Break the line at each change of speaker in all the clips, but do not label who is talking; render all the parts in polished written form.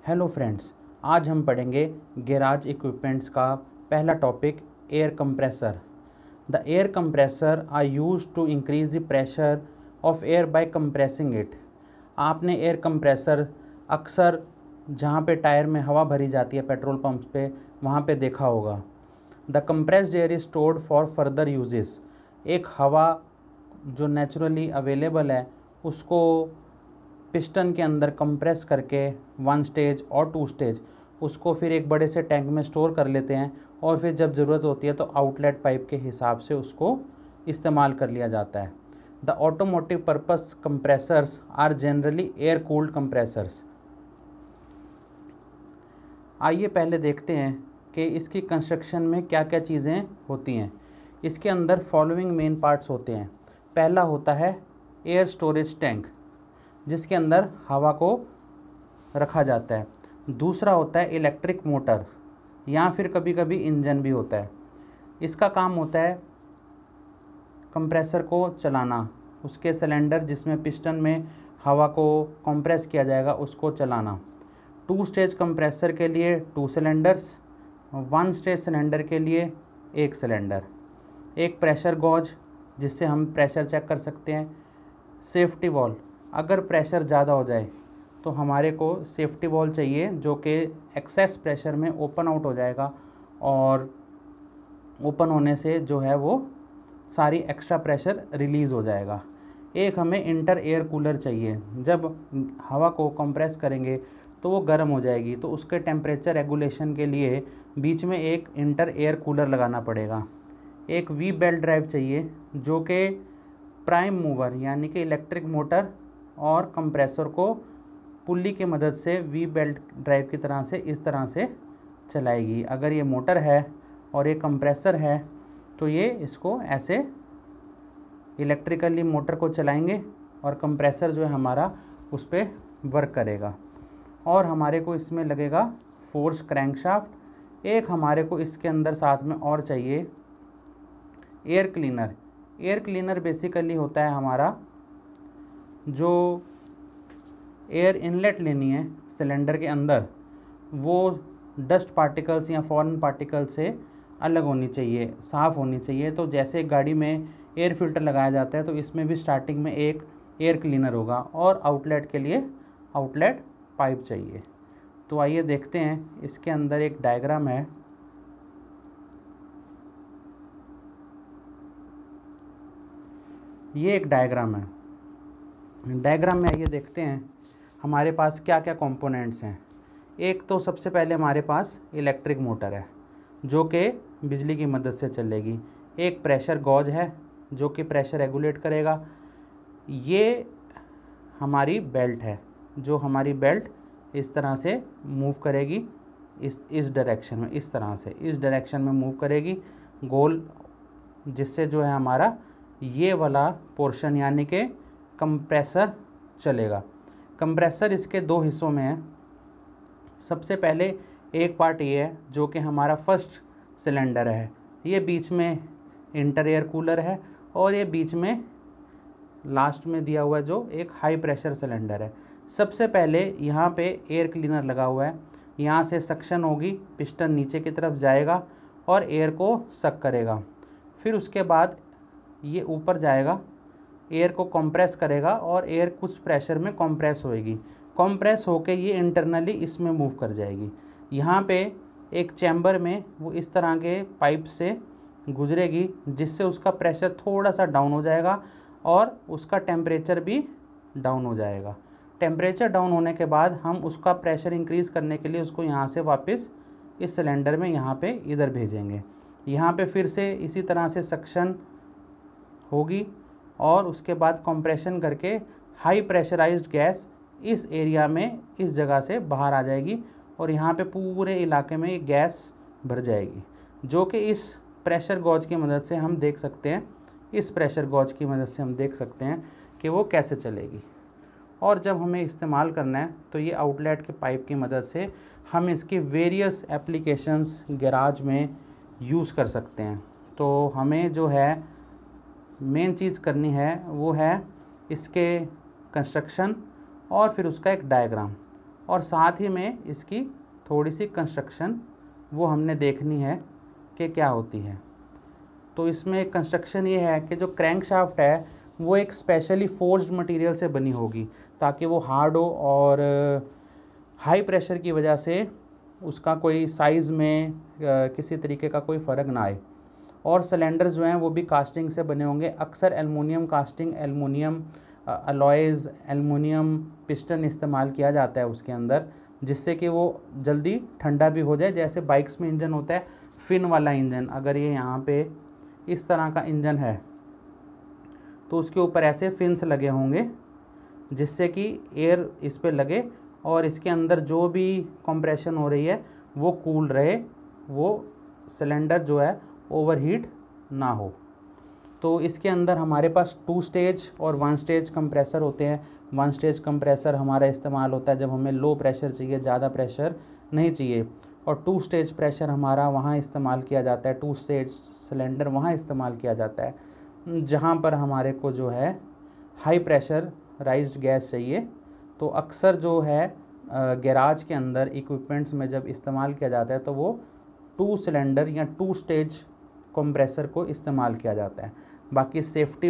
Hello friends, आज हम पढ़ेंगे गैराज इक्विपमेंट्स का पहला topic air compressor. The air compressor are used to increase the pressure of air by compressing it. आपने air compressor अक्सर जहाँ पे टायर में हवा भरी जाती है पेट्रोल पंप्स पे वहाँ पे देखा होगा। The compressed air is stored for further usages. एक हवा जो नेचुरली अवेलेबल है उसको पिस्टन के अंदर कंप्रेस करके 1 स्टेज और 2 स्टेज उसको फिर एक बड़े से टैंक में स्टोर कर लेते हैं और फिर जब ज़रूरत होती है तो आउटलेट पाइप के हिसाब से उसको इस्तेमाल कर लिया जाता है। The automotive purpose compressors are generally air cooled compressors. आइए पहले देखते हैं कि इसकी कंस्ट्रक्शन में क्या क्या चीज़ें होती हैं। इसके अंदर फॉलोइंग मेन पार्ट्स होते हैं। पहला होता है एयर स्टोरेज टैंक, जिसके अंदर हवा को रखा जाता है। दूसरा होता है इलेक्ट्रिक मोटर या फिर कभी कभी इंजन भी होता है। इसका काम होता है कंप्रेसर को चलाना, उसके सिलेंडर जिसमें पिस्टन में हवा को कंप्रेस किया जाएगा उसको चलाना। 2 स्टेज कंप्रेसर के लिए 2 सिलेंडर्स, 1 स्टेज सिलेंडर के लिए 1 सिलेंडर। एक प्रेशर गॉज जिससे हम प्रेशर चेक कर सकते हैं। सेफ्टी वॉल्व, अगर प्रेशर ज़्यादा हो जाए तो हमारे को सेफ्टी वॉल्व चाहिए जो कि एक्सेस प्रेशर में ओपन आउट हो जाएगा और ओपन होने से जो है वो सारी एक्स्ट्रा प्रेशर रिलीज़ हो जाएगा। एक हमें इंटर एयर कूलर चाहिए, जब हवा को कंप्रेस करेंगे तो वो गर्म हो जाएगी तो उसके टेम्परेचर रेगुलेशन के लिए बीच में एक इंटर एयर कूलर लगाना पड़ेगा। एक वी बेल्ट ड्राइव चाहिए जो कि प्राइम मूवर यानी कि इलेक्ट्रिक मोटर और कंप्रेसर को पुल्ली की मदद से वी बेल्ट ड्राइव की तरह से इस तरह से चलाएगी। अगर ये मोटर है और ये कंप्रेसर है तो ये इसको ऐसे इलेक्ट्रिकली मोटर को चलाएंगे और कंप्रेसर जो है हमारा उस पर वर्क करेगा। और हमारे को इसमें लगेगा फोर्स क्रैंकशाफ्ट। एक हमारे को इसके अंदर साथ में और चाहिए air cleaner. Air cleaner basically होता है हमारा जो एयर इनलेट लेनी है सिलेंडर के अंदर, वो डस्ट पार्टिकल्स या फॉरेन पार्टिकल से अलग होनी चाहिए, साफ़ होनी चाहिए। तो जैसे गाड़ी में एयर फिल्टर लगाया जाता है तो इसमें भी स्टार्टिंग में एक एयर क्लीनर होगा और आउटलेट के लिए आउटलेट पाइप चाहिए। तो आइए देखते हैं, इसके अंदर एक डायग्राम है। ये एक डायग्राम है। डायग्राम में आइए देखते हैं हमारे पास क्या क्या कंपोनेंट्स हैं। एक तो सबसे पहले हमारे पास इलेक्ट्रिक मोटर है जो कि बिजली की मदद से चलेगी। एक प्रेशर गॉज है जो कि प्रेशर रेगुलेट करेगा। ये हमारी बेल्ट है जो हमारी बेल्ट इस तरह से मूव करेगी, इस डायरेक्शन में, इस तरह से इस डायरेक्शन में मूव करेगी गोल, जिससे जो है हमारा ये वाला पोर्शन यानी कि कंप्रेसर चलेगा। कंप्रेसर इसके 2 हिस्सों में है। सबसे पहले एक पार्ट ये है जो कि हमारा फर्स्ट सिलेंडर है, ये बीच में इंटर एयर कूलर है और ये बीच में लास्ट में दिया हुआ है जो एक हाई प्रेशर सिलेंडर है। सबसे पहले यहाँ पे एयर क्लीनर लगा हुआ है, यहाँ से सक्शन होगी, पिस्टन नीचे की तरफ जाएगा और एयर को सक करेगा। फिर उसके बाद ये ऊपर जाएगा, एयर को कंप्रेस करेगा और एयर कुछ प्रेशर में कंप्रेस होएगी। कंप्रेस होके ये इंटरनली इसमें मूव कर जाएगी। यहाँ पे एक चैम्बर में वो इस तरह के पाइप से गुजरेगी जिससे उसका प्रेशर थोड़ा सा डाउन हो जाएगा और उसका टेम्परेचर भी डाउन हो जाएगा। टेम्परेचर डाउन होने के बाद हम उसका प्रेशर इंक्रीज़ करने के लिए उसको यहाँ से वापस इस सिलेंडर में यहाँ पे इधर भेजेंगे। यहाँ पे फिर से इसी तरह से सक्शन होगी और उसके बाद कंप्रेशन करके हाई प्रेशराइज्ड गैस इस एरिया में इस जगह से बाहर आ जाएगी और यहाँ पे पूरे इलाके में गैस भर जाएगी, जो कि इस प्रेशर गॉज की मदद से हम देख सकते हैं। इस प्रेशर गॉज की मदद से हम देख सकते हैं कि वो कैसे चलेगी। और जब हमें इस्तेमाल करना है तो ये आउटलेट के पाइप की मदद से हम इसकी वेरियस एप्लीकेशंस गैराज में यूज़ कर सकते हैं। तो हमें जो है मेन चीज़ करनी है वो है इसके कंस्ट्रक्शन और फिर उसका एक डायग्राम। और साथ ही में इसकी थोड़ी सी कंस्ट्रक्शन वो हमने देखनी है कि क्या होती है। तो इसमें कंस्ट्रक्शन ये है कि जो क्रैंकशाफ्ट है वो एक स्पेशली फोर्ज्ड मटेरियल से बनी होगी ताकि वो हार्ड हो और हाई प्रेशर की वजह से उसका कोई साइज़ में किसी तरीके का कोई फ़र्क ना आए। और सिलेंडर्स जो हैं वो भी कास्टिंग से बने होंगे। अक्सर aluminium casting, aluminium alloys, aluminium piston इस्तेमाल किया जाता है उसके अंदर, जिससे कि वो जल्दी ठंडा भी हो जाए। जैसे बाइक्स में इंजन होता है फिन वाला इंजन, अगर ये यहाँ पे इस तरह का इंजन है तो उसके ऊपर ऐसे फिन्स लगे होंगे जिससे कि एयर इस पे लगे और इसके अंदर जो भी कंप्रेशन हो रही है वो कूल रहे, वो सिलेंडर जो है ओवरहीट ना हो। तो इसके अंदर हमारे पास 2 स्टेज और 1 स्टेज कंप्रेसर होते हैं। 1 स्टेज कंप्रेसर हमारा इस्तेमाल होता है जब हमें लो प्रेशर चाहिए, ज़्यादा प्रेशर नहीं चाहिए। और 2 स्टेज प्रेशर हमारा वहाँ इस्तेमाल किया जाता है, 2 स्टेज सिलेंडर वहाँ इस्तेमाल किया जाता है जहाँ पर हमारे को जो है हाई प्रेशर राइज्ड गैस चाहिए। तो अक्सर जो है गैराज के अंदर इक्विपमेंट्स में जब इस्तेमाल किया जाता है तो वो 2 सिलेंडर या 2 स्टेज कंप्रेसर को इस्तेमाल किया जाता है। बाकी सेफ्टी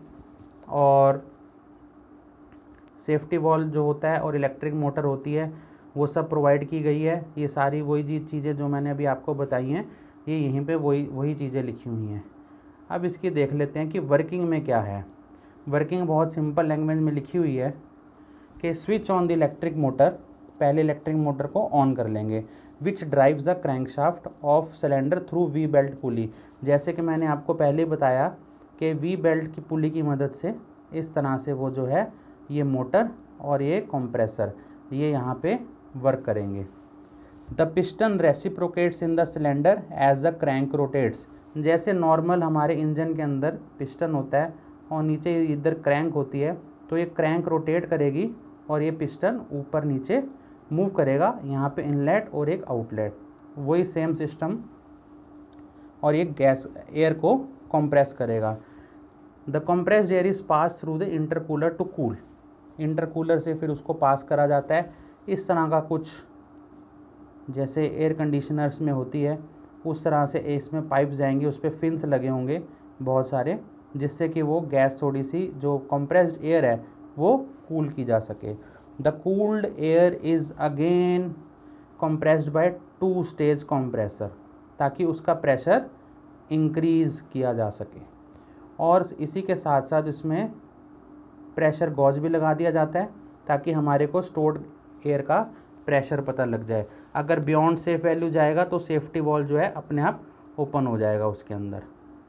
वॉल्व जो होता है और इलेक्ट्रिक मोटर होती है वो सब प्रोवाइड की गई है। ये सारी वही चीज़ें जो मैंने अभी आपको बताई हैं, ये यहीं पे वही चीज़ें लिखी हुई हैं। अब इसकी देख लेते हैं कि वर्किंग में क्या है। वर्किंग बहुत सिंपल लैंग्वेज में लिखी हुई है कि switch on the electric motor, पहले इलेक्ट्रिक मोटर को ऑन कर लेंगे, which drives the crankshaft of cylinder through V belt pulley. जैसे कि मैंने आपको पहले बताया कि वी बेल्ट की पुली की मदद से इस तरह से वो जो है ये मोटर और ये कंप्रेसर ये यहाँ पे वर्क करेंगे। The piston reciprocates in the cylinder as the crank rotates. जैसे नॉर्मल हमारे इंजन के अंदर पिस्टन होता है और नीचे इधर क्रैंक होती है, तो ये क्रैंक रोटेट करेगी और ये पिस्टन ऊपर नीचे मूव करेगा। यहाँ पे इनलेट और एक आउटलेट, वही सेम सिस्टम, और ये गैस एयर को कंप्रेस करेगा। The compressed air is pass through the intercooler to cool. Intercooler से फिर उसको पास करा जाता है। इस तरह का कुछ जैसे एयर कंडीशनर्स में होती है उस तरह से इसमें पाइप जाएंगे, उस पर फिन्स लगे होंगे बहुत सारे, जिससे कि वो गैस थोड़ी सी जो कंप्रेस्ड एयर है वो कूल की जा सके। The cooled air is again compressed by 2 stage compressor, ताकि उसका प्रेशर इंक्रीज़ किया जा सके। और इसी के साथ साथ इसमें प्रेशर गॉज भी लगा दिया जाता है ताकि हमारे को स्टोर्ड एयर का प्रेशर पता लग जाए। अगर बियॉन्ड सेफ वैल्यू जाएगा तो सेफ्टी वॉल्व जो है अपने आप ओपन हो जाएगा उसके अंदर।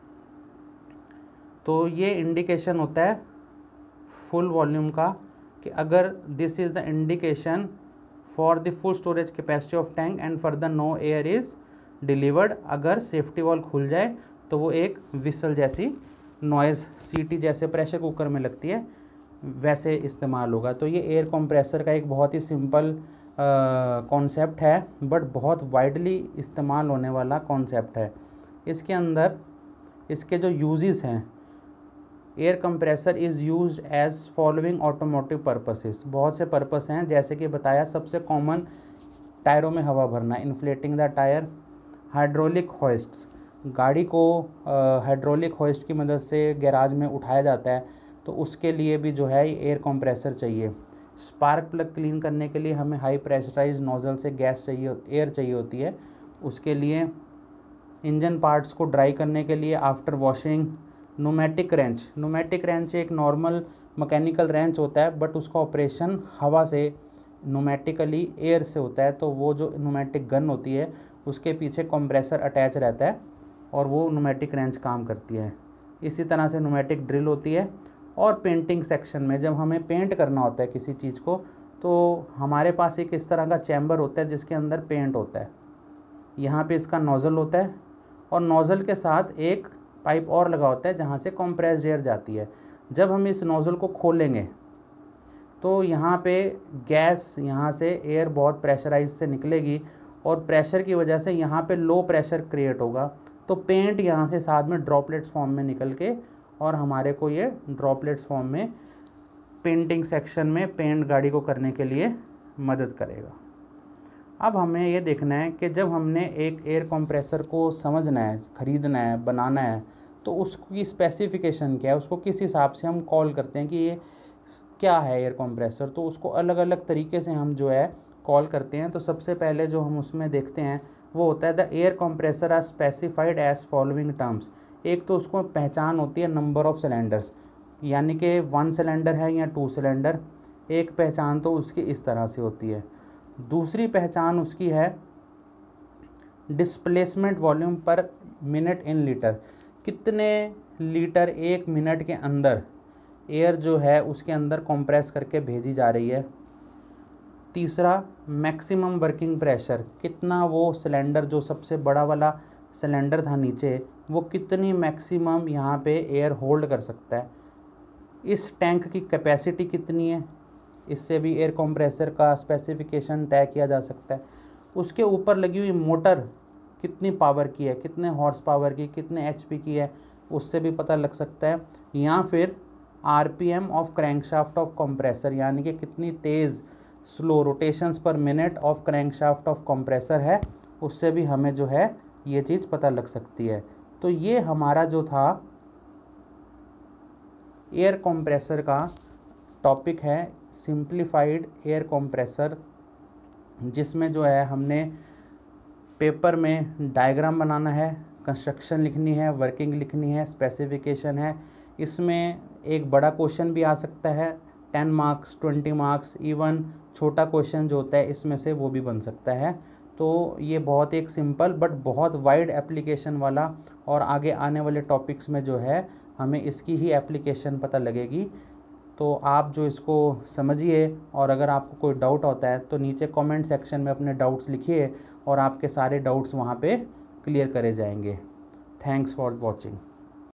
तो ये इंडिकेशन होता है फुल वॉल्यूम का कि अगर this is the indication for the full storage capacity of tank and further no air is delivered. अगर सेफ्टी वॉल्व खुल जाए तो वो एक विसल जैसी नॉइज़, सीटी जैसे प्रेशर कुकर में लगती है, वैसे इस्तेमाल होगा। तो ये एयर कंप्रेसर का एक बहुत ही सिंपल कॉन्सेप्ट है, बट बहुत वाइडली इस्तेमाल होने वाला कॉन्सेप्ट है। इसके अंदर इसके जो यूजेस हैं, air compressor is used as following automotive purposes. बहुत से पर्पस हैं, जैसे कि बताया सबसे कॉमन टायरों में हवा भरना, inflating the tyre, hydraulic hoists, गाड़ी को हाइड्रोलिक होइस्ट की मदद से गैराज में उठाया जाता है तो उसके लिए भी जो है एयर कंप्रेसर चाहिए। स्पार्क प्लग क्लीन करने के लिए हमें हाई प्रेशराइज नोज़ल से गैस चाहिए, एयर चाहिए होती है, उसके लिए इंजन पार्ट्स को ड्राई करने के लिए आफ्टर वॉशिंग। न्यूमेटिक रेंच एक नॉर्मल मैकेनिकल रेंच होता है, बट उसका ऑपरेशन हवा से न्यूमेटिकली एयर से होता है। तो वो जो न्यूमेटिक गन होती है उसके पीछे कंप्रेसर अटैच रहता है और वो न्यूमेटिक रेंच काम करती है। इसी तरह से न्यूमेटिक ड्रिल होती है। और पेंटिंग सेक्शन में जब हमें पेंट करना होता है किसी चीज़ को, तो हमारे पास एक इस तरह का चैम्बर होता है जिसके अंदर पेंट होता है। यहाँ पे इसका नोज़ल होता है और नोज़ल के साथ एक पाइप और लगा होता है जहाँ से कंप्रेस्ड एयर जाती है। जब हम इस नोज़ल को खोलेंगे तो यहाँ पे गैस, यहाँ से एयर बहुत प्रेशराइज से निकलेगी और प्रेशर की वजह से यहाँ पे लो प्रेशर क्रिएट होगा। तो पेंट यहाँ से साथ में ड्रॉपलेट्स फॉर्म में निकल के और हमारे को ये ड्रॉपलेट्स फॉर्म में पेंटिंग सेक्शन में पेंट गाड़ी को करने के लिए मदद करेगा। अब हमें ये देखना है कि जब हमने एक एयर कंप्रेसर को समझना है, ख़रीदना है, बनाना है, तो उसकी स्पेसिफिकेशन क्या है, उसको किस हिसाब से हम कॉल करते हैं कि ये क्या है एयर कंप्रेसर, तो उसको अलग अलग तरीके से हम जो है कॉल करते हैं। तो सबसे पहले जो हम उसमें देखते हैं वो होता है the air compressor are specified as following terms. एक तो उसको पहचान होती है नंबर ऑफ सिलेंडर्स, यानी कि 1 सिलेंडर है या 2 सिलेंडर, एक पहचान तो उसकी इस तरह से होती है। दूसरी पहचान उसकी है displacement volume per minute in litre, कितने लीटर 1 मिनट के अंदर एयर जो है उसके अंदर कंप्रेस करके भेजी जा रही है। तीसरा मैक्सिमम वर्किंग प्रेशर, कितना वो सिलेंडर जो सबसे बड़ा वाला सिलेंडर था नीचे, वो कितनी मैक्सिमम यहाँ पे एयर होल्ड कर सकता है। इस टैंक की कैपेसिटी कितनी है, इससे भी एयर कंप्रेसर का स्पेसिफिकेशन तय किया जा सकता है। उसके ऊपर लगी हुई मोटर कितनी पावर की है, कितने हॉर्स पावर की, कितने एचपी की है, उससे भी पता लग सकता है। या फिर RPM of crankshaft of compressor, यानी कि कितनी तेज़ slow rotations per minute of crankshaft of compressor है, उससे भी हमें जो है ये चीज़ पता लग सकती है। तो ये हमारा जो था एयर कंप्रेसर का टॉपिक है, सिंप्लीफाइड एयर कंप्रेसर, जिसमें जो है हमने पेपर में डायग्राम बनाना है, कंस्ट्रक्शन लिखनी है, वर्किंग लिखनी है, स्पेसिफिकेशन है। इसमें एक बड़ा क्वेश्चन भी आ सकता है, 10 मार्क्स, 20 मार्क्स, इवन छोटा क्वेश्चन जो होता है इसमें से वो भी बन सकता है। तो ये बहुत एक सिंपल बट बहुत वाइड एप्लीकेशन वाला, और आगे आने वाले टॉपिक्स में जो है हमें इसकी ही एप्लीकेशन पता लगेगी। तो आप जो इसको समझिए, और अगर आपको कोई डाउट होता है तो नीचे कमेंट सेक्शन में अपने डाउट्स लिखिए और आपके सारे डाउट्स वहाँ पे क्लियर करे जाएंगे। Thanks for watching.